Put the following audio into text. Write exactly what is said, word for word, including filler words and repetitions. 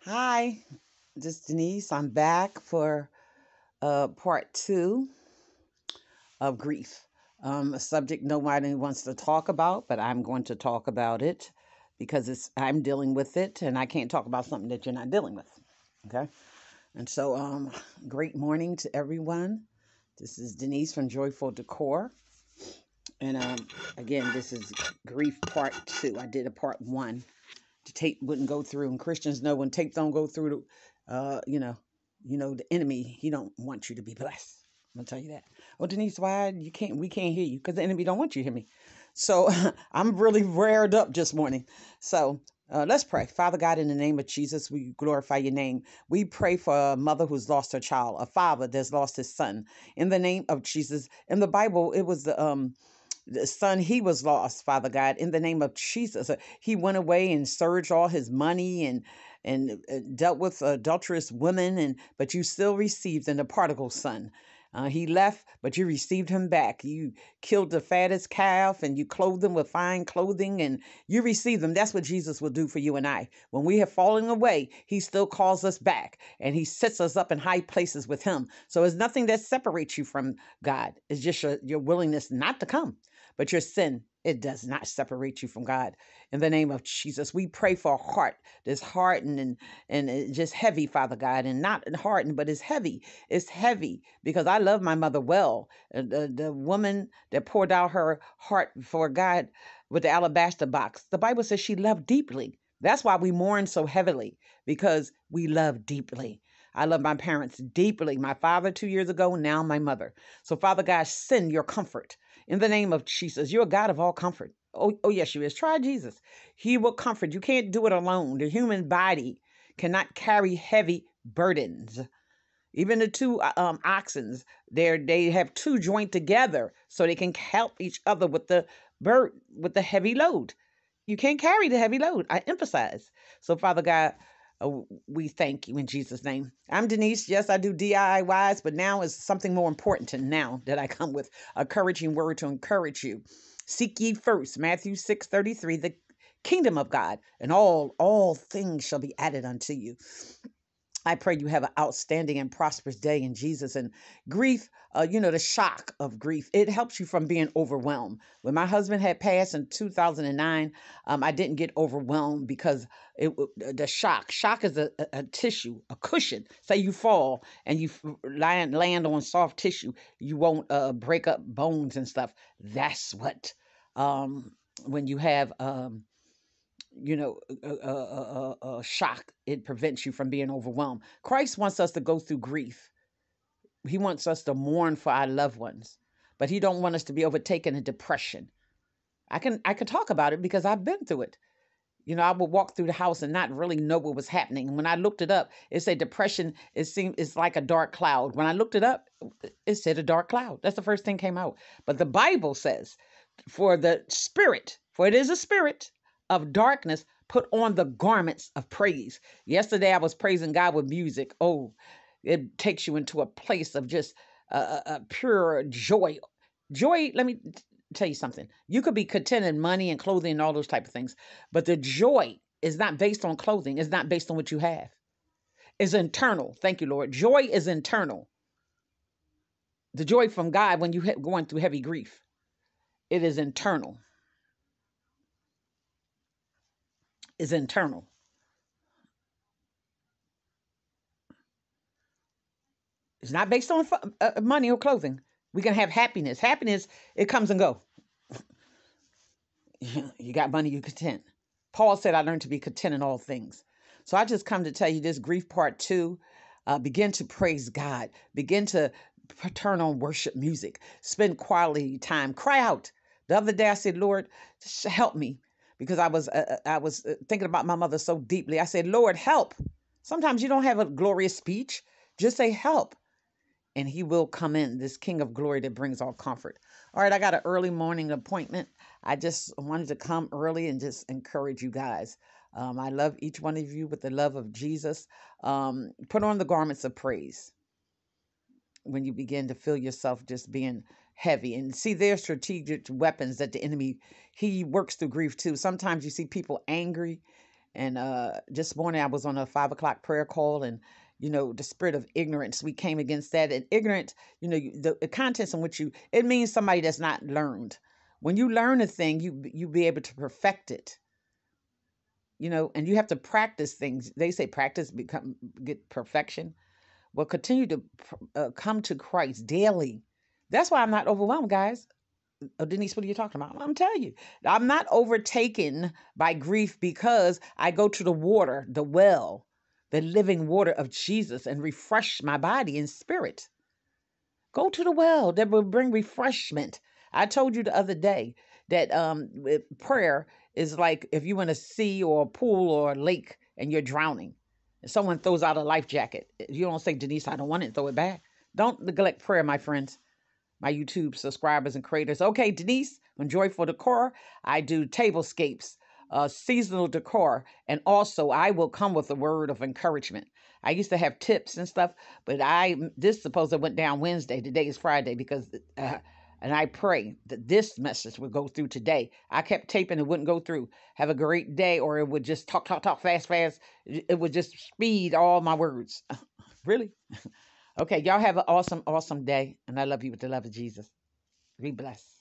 Hi, this is Denise. I'm back for uh, part two of grief. Um, a subject nobody wants to talk about, but I'm going to talk about it because it's I'm dealing with it, and I can't talk about something that you're not dealing with. Okay, and so um, great morning to everyone. This is Denise from Joyful Decor, and um, again, this is grief part two. I did a part one. The tape wouldn't go through, and Christians know when tape don't go through, the, uh, you know, you know the enemy. He don't want you to be blessed. I'm gonna tell you that. Oh, Denise, why you can't? We can't hear you because the enemy don't want you to hear me. So I'm really rared up this morning. So uh, let's pray. Father God, in the name of Jesus, we glorify your name. We pray for a mother who's lost her child, a father that's lost his son. In the name of Jesus, in the Bible, it was the um the son he was lost, Father God, in the name of Jesus. Uh, he went away and surged all his money and and uh, dealt with adulterous women, and but you still received in the prodigal son. Uh, he left, but you received him back. You killed the fattest calf and you clothed him with fine clothing and you received them. That's what Jesus will do for you and I. When we have fallen away, he still calls us back and he sets us up in high places with him. So it's nothing that separates you from God. It's just your, your willingness not to come. But your sin, it does not separate you from God. In the name of Jesus, we pray for a heart that's hardened and, and uh, just heavy, Father God, and not hardened, but it's heavy. It's heavy because I love my mother well. Uh, The, the woman that poured out her heart for God with the alabaster box, the Bible says she loved deeply. That's why we mourn so heavily, because we love deeply. I love my parents deeply. My father two years ago, now my mother. So, Father God, send your comfort in the name of Jesus. You're a God of all comfort. Oh, oh yes, you is. Try Jesus. He will comfort. You can't do it alone. The human body cannot carry heavy burdens. Even the two uh, um, oxens, they they have two joined together so they can help each other with the bird with the heavy load. You can't carry the heavy load. I emphasize. So, Father God, uh, we thank you in Jesus' name. I'm Denise. Yes, I do D I Ys, but now is something more important to now that I come with a encouraging word to encourage you. Seek ye first, Matthew six thirty three, the kingdom of God, and all all things shall be added unto you. I pray you have an outstanding and prosperous day in Jesus. And grief, uh, you know, the shock of grief, it helps you from being overwhelmed. When my husband had passed in two thousand nine, um, I didn't get overwhelmed because it the shock. Shock is a, a, a tissue, a cushion. Say you fall and you land, land on soft tissue, you won't uh, break up bones and stuff. That's what, um, when you have. Um, you know, a, a, a, a shock. It prevents you from being overwhelmed. Christ wants us to go through grief. He wants us to mourn for our loved ones, but he don't want us to be overtaken in depression. I can I can talk about it because I've been through it. You know, I would walk through the house and not really know what was happening. And when I looked it up, it said depression. It seemed it's like a dark cloud. When I looked it up, it said a dark cloud. That's the first thing came out. But the Bible says, for the spirit, for it is a spirit of darkness, put on the garments of praise. Yesterday I was praising God with music. Oh, it takes you into a place of just uh, uh, pure joy. Joy, let me tell you something. You could be content in money and clothing and all those type of things, but the joy is not based on clothing. It's not based on what you have. It's internal. Thank you, Lord. Joy is internal. The joy from God when you're going through heavy grief, it is internal. Is internal. It's not based on uh, money or clothing. We can have happiness. Happiness, it comes and go. You got money, you content. Paul said, I learned to be content in all things. So I just come to tell you this grief part two. Uh, begin to praise God. Begin to turn on worship music. Spend quality time. Cry out. The other day I said, Lord, just help me. Because I was uh, uh, I was uh, thinking about my mother so deeply. I said, Lord, help. Sometimes you don't have a glorious speech. Just say help. And he will come in, this King of glory that brings all comfort. All right, I got an early morning appointment. I just wanted to come early and just encourage you guys. Um, I love each one of you with the love of Jesus. Um, put on the garments of praise when you begin to feel yourself just being heavy. And see, there's strategic weapons that the enemy, he works through grief too. Sometimes you see people angry And uh, this morning I was on a five o'clock prayer call, and you know the spirit of ignorance. We came against that, and ignorance. You know the, the contents in which you it means somebody that's not learned. When you learn a thing, you you be able to perfect it. You know, and you have to practice things. They say practice become get perfection. Well, continue to uh, come to Christ daily. That's why I'm not overwhelmed, guys. Oh, Denise, what are you talking about? I'm telling you, I'm not overtaken by grief because I go to the water, the well, the living water of Jesus and refresh my body and spirit. Go to the well that will bring refreshment. I told you the other day that um, prayer is like if you in a sea or a pool or a lake and you're drowning. And someone throws out a life jacket. You don't say, Denise, I don't want it, throw it back. Don't neglect prayer, my friends, my YouTube subscribers and creators. Okay, Denise, from Joyful Decor, I do tablescapes, uh, seasonal decor, and also I will come with a word of encouragement. I used to have tips and stuff, but I this supposedly went down Wednesday. Today is Friday because, uh, and I pray that this message would go through today. I kept taping, it wouldn't go through. Have a great day, or it would just talk, talk, talk fast, fast. It would just speed all my words. Really? Okay, y'all have an awesome, awesome day. And I love you with the love of Jesus. Be blessed.